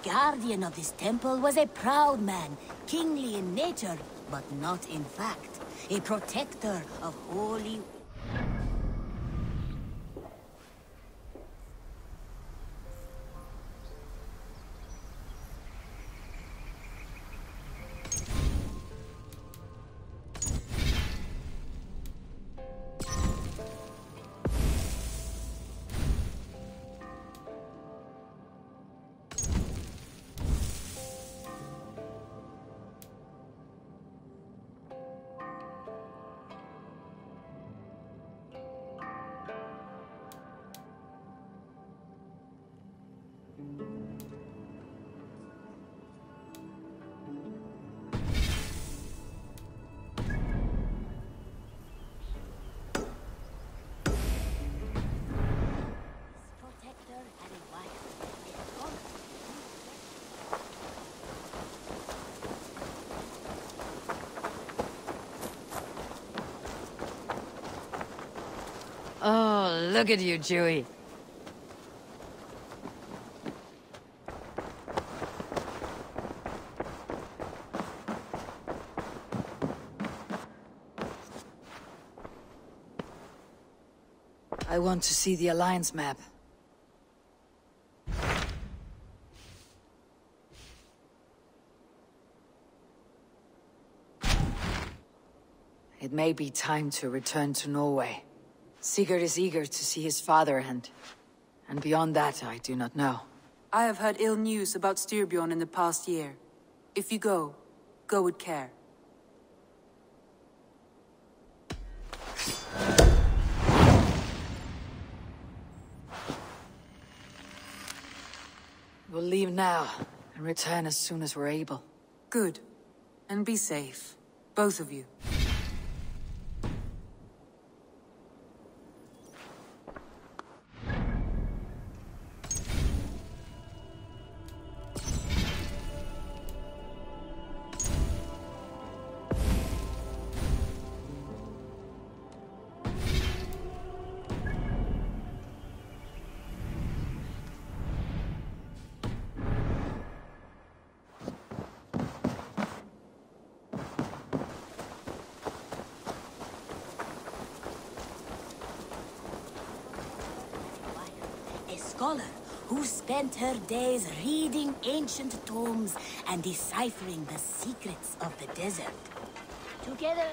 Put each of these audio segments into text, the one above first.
guardian of this temple was a proud man, kingly in nature, but not in fact. A protector of holy... Oh, look at you, Dewey. I want to see the Alliance map. It may be time to return to Norway. Sigurd is eager to see his father, and beyond that, I do not know. I have heard ill news about Styrbjorn in the past year. If you go, go with care. We'll leave now, and return as soon as we're able. Good. And be safe. Both of you. Scholar who spent her days reading ancient tomes and deciphering the secrets of the desert. Together...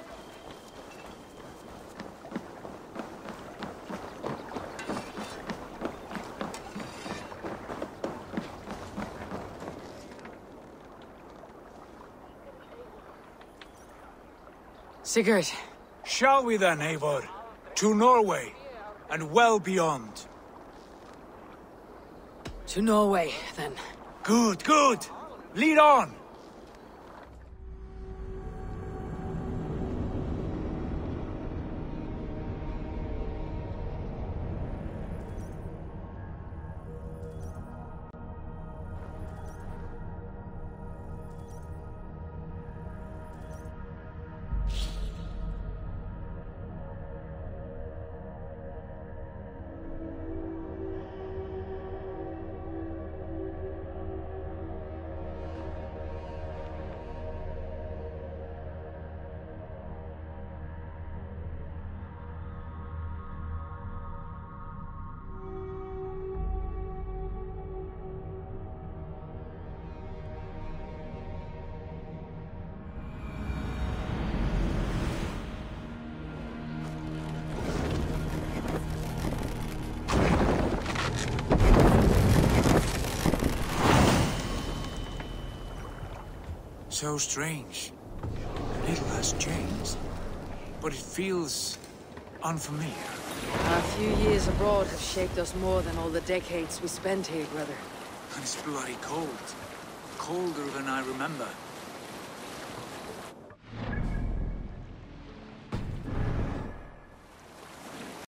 Sigurd. Shall we then, Eivor? To Norway, and well beyond. To Norway, then. Good, good! Lead on! So strange. Little has changed, but it feels unfamiliar. A few years abroad have shaped us more than all the decades we spent here, brother. And it's bloody cold. Colder than I remember.